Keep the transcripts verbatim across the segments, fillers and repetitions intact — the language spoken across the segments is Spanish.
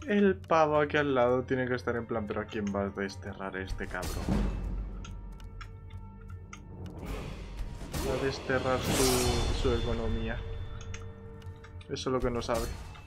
El pavo aquí al lado tiene que estar en plan, pero ¿a quién va a desterrar este cabrón? Va a desterrar su, su economía. Eso es lo que no sabe.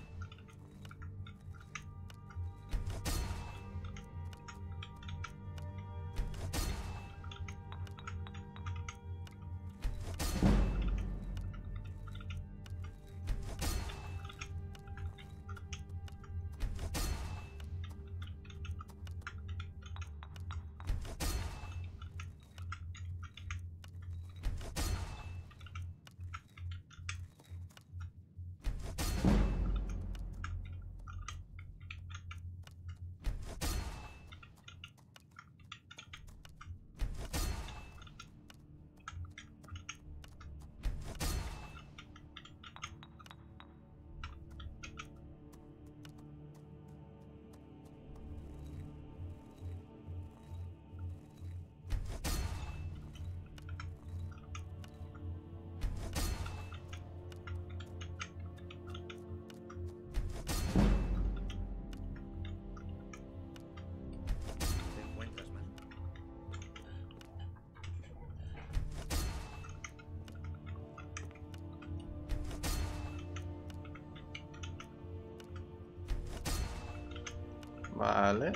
Vale.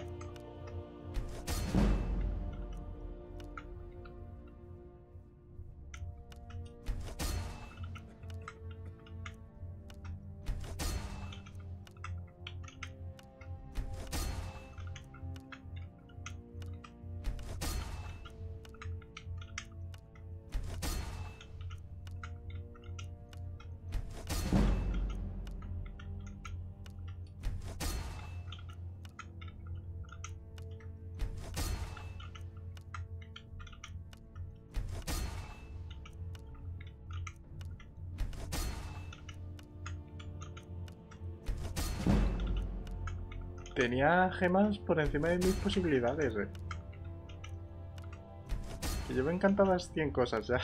Tenía gemas por encima de mis posibilidades, eh. Que llevo encantadas cien cosas ya.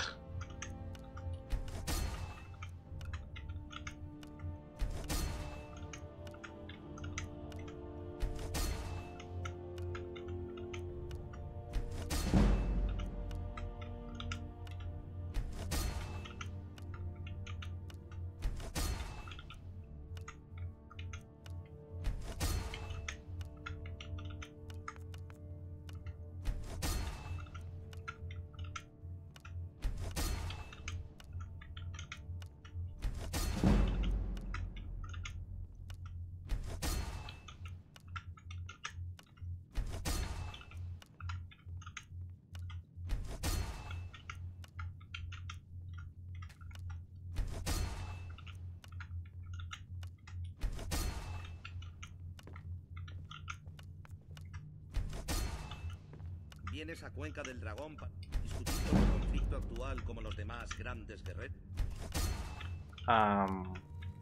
¿Vienes a Cuenca del Dragón para discutir sobre el conflicto actual como los demás grandes guerreros? Um...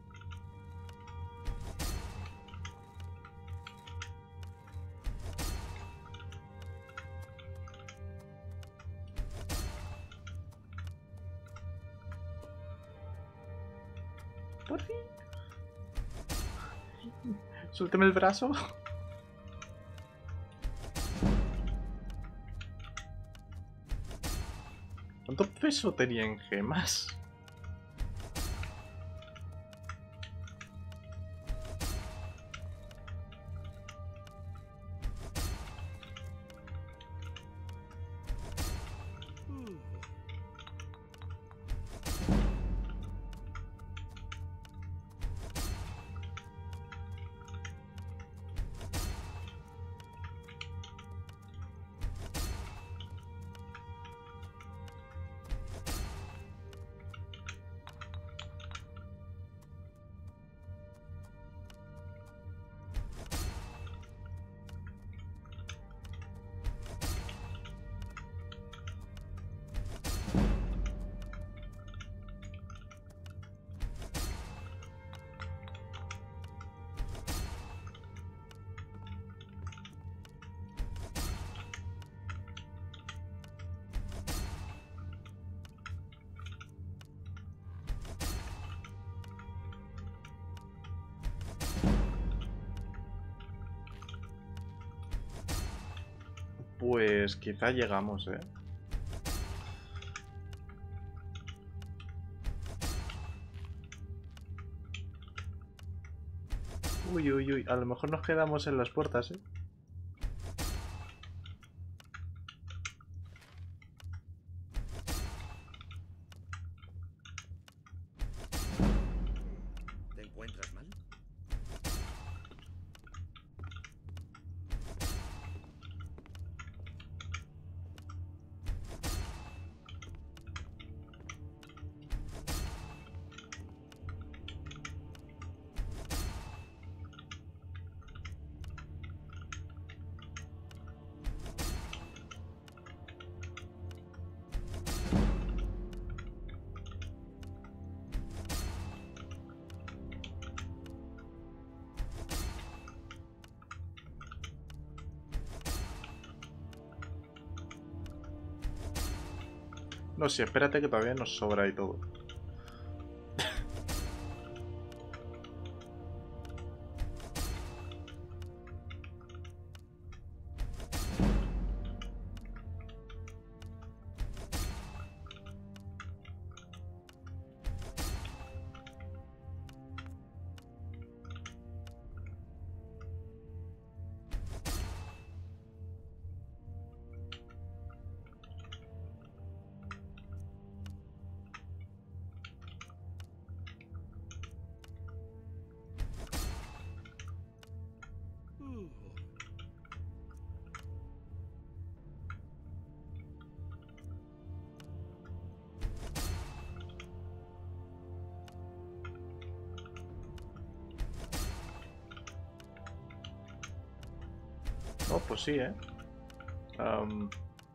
Por fin. Suéltame el brazo. ¿Cuánto peso tenía en gemas? Pues quizá llegamos, ¿eh? Uy, uy, uy. A lo mejor nos quedamos en las puertas, ¿eh? ¿Te encuentras mal? No sé, espérate que todavía nos sobra y todo. Oh, pues sí, ¿eh? Um...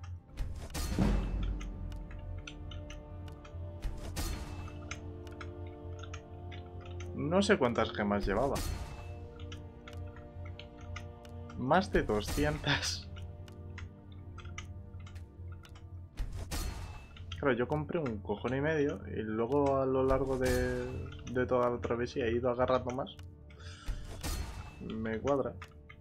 No sé cuántas gemas llevaba. Más de doscientas. Claro, yo compré un cojón y medio y luego a lo largo de, de toda la travesía he ido agarrando más. Me cuadra.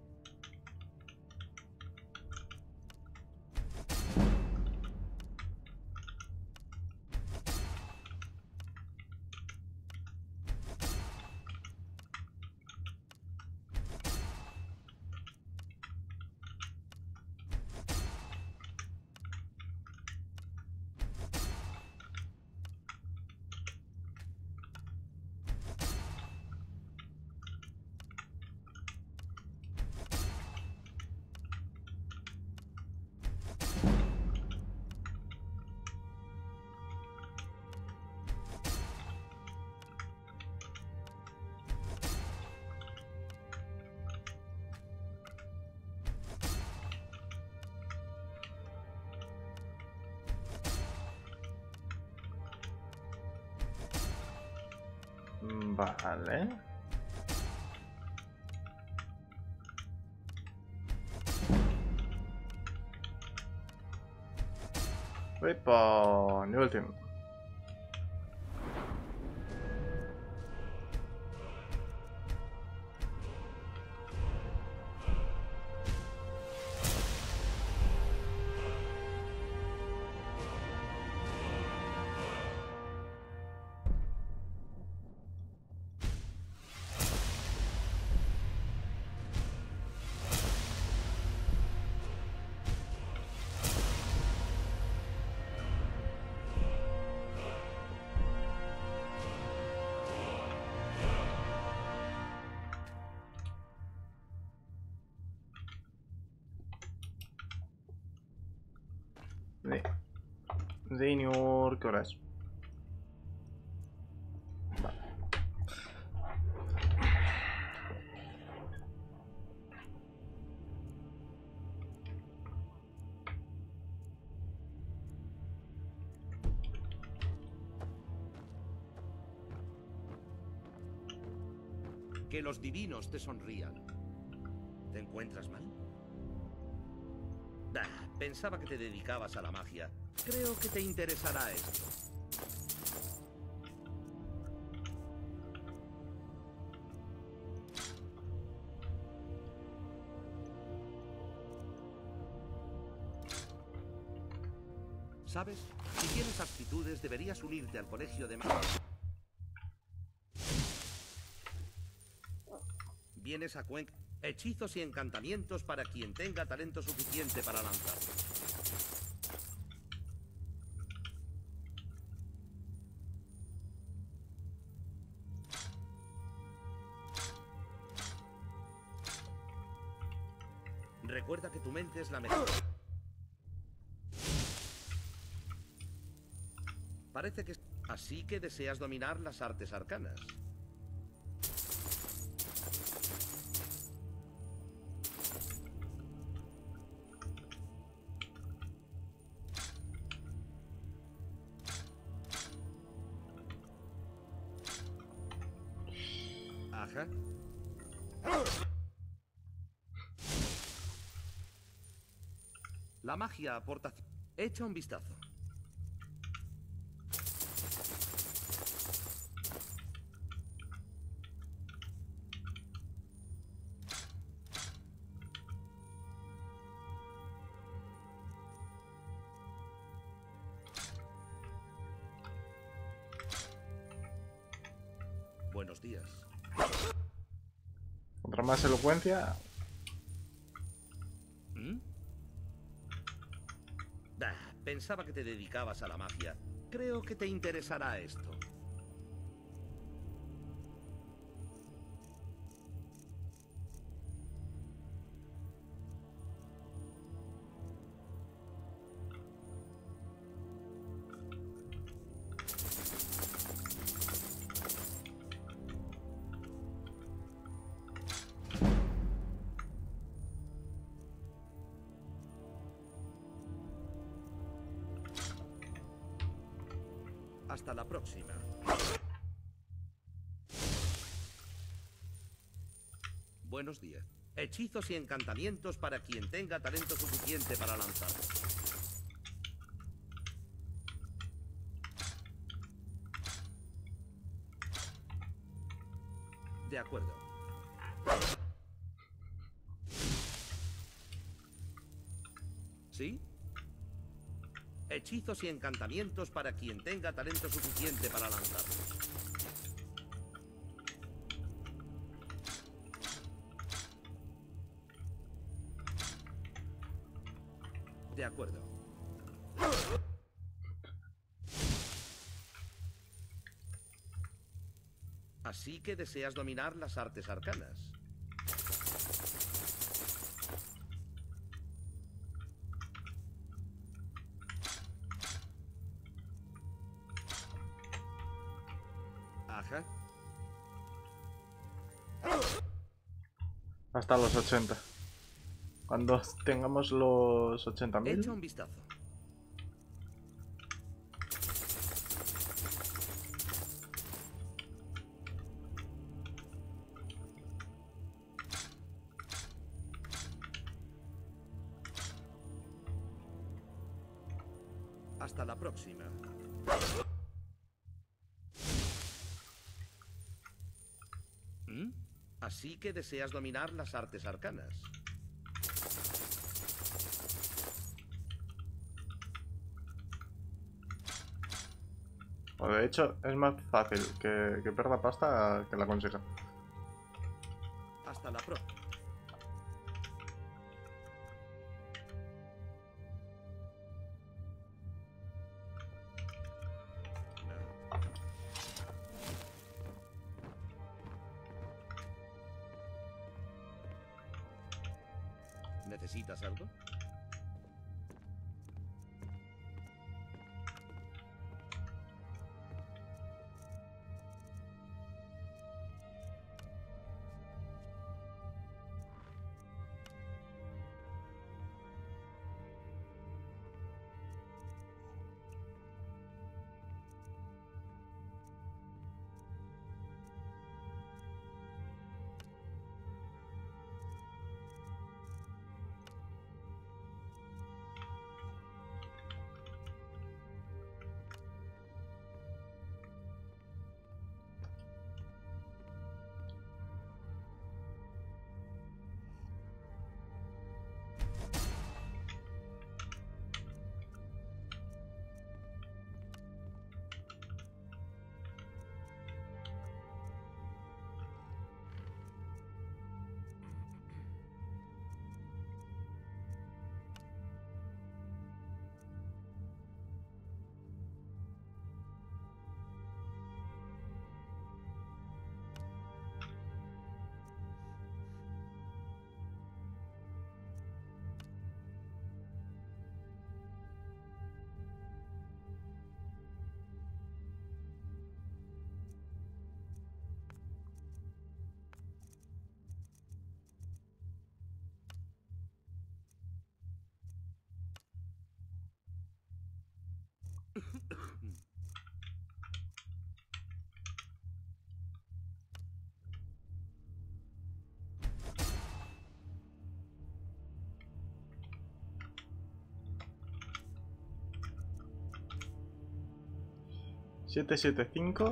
Vale. Epa, nivel cien. Senior, ¿qué hora es? Vale. Que los divinos te sonrían. ¿Te encuentras mal? Bah, pensaba que te dedicabas a la magia. Creo que te interesará esto. ¿Sabes? Si tienes aptitudes, deberías unirte al colegio de magia. Vienes a Cuenca. Hechizos y encantamientos para quien tenga talento suficiente para lanzarlos. Recuerda que tu mente es la mejor. Parece que... Así que deseas dominar las artes arcanas. Ajá. La magia aporta... Echa un vistazo. Buenos días. Contra más elocuencia. ¿Mm? Ah, pensaba que te dedicabas a la magia. Creo que te interesará esto. Hasta la próxima. Buenos días. Hechizos y encantamientos para quien tenga talento suficiente para lanzarlos. De acuerdo. ¿Sí? Hechizos y encantamientos para quien tenga talento suficiente para lanzarlos. De acuerdo. Así que deseas dominar las artes arcanas. Ajá. Hasta los ochenta. Cuando tengamos los ochenta mil. Echa un vistazo. Hasta la próxima. ¿Mm? Así que deseas dominar las artes arcanas. Bueno, de hecho, es más fácil que, que pierda pasta que la consiga. Hasta la próxima. ¿Necesitas algo? siete siete cinco.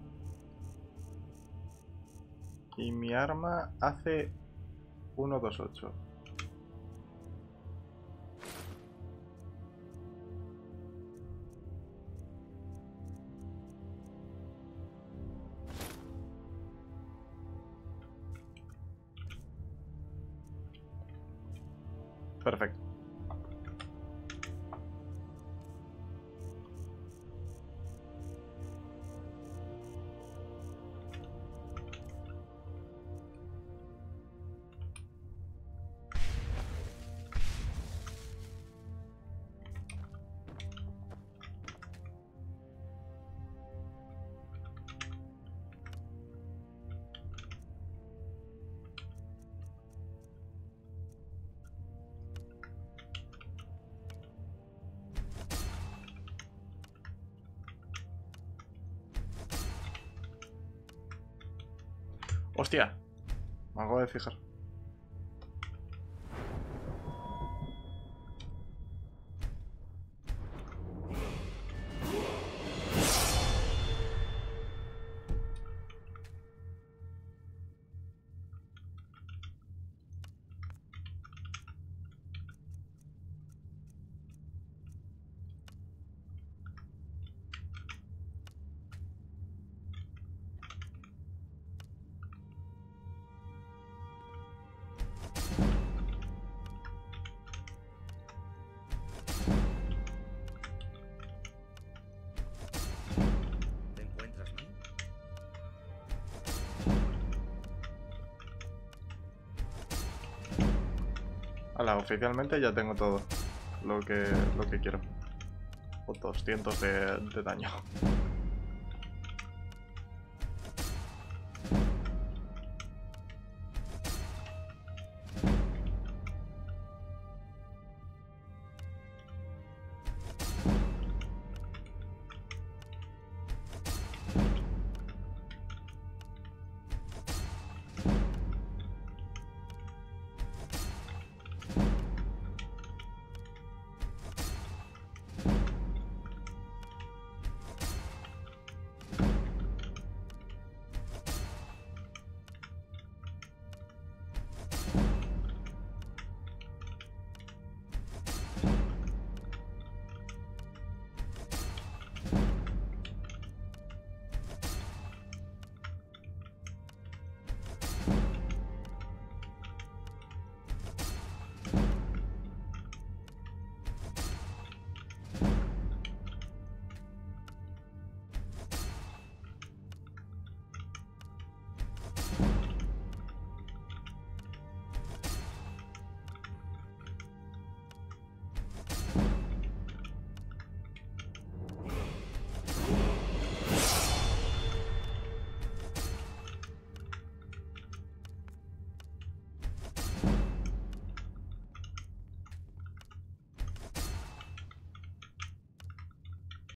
Y mi arma hace uno dos ocho. Perfecto. Hostia, me acabo de fijar. Hala, oficialmente ya tengo todo lo que, lo que quiero. O doscientos de, de daño.